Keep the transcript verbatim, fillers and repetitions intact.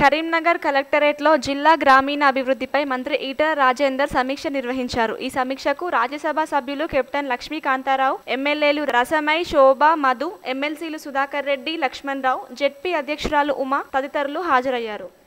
కరీంనగర్ కలెక్టరేట్లో జిల్లా గ్రామీణ అభివృద్ధిపై మంత్రి ఈటెల రాజేందర్ సమీక్ష నిర్వహించారు. ఈ సమీక్షకు రాజ్యసభ సభ్యులు కెప్టెన్ లక్ష్మీకాంతారావు, ఎమ్మెల్యేలు రసమై, శోభ, మధు, ఎమ్మెల్సీలు సుధాకర్ రెడ్డి, లక్ష్మణ్ రావు, జెడ్పీ అధ్యక్షురాలు ఉమా తదితరులు హాజరయ్యారు.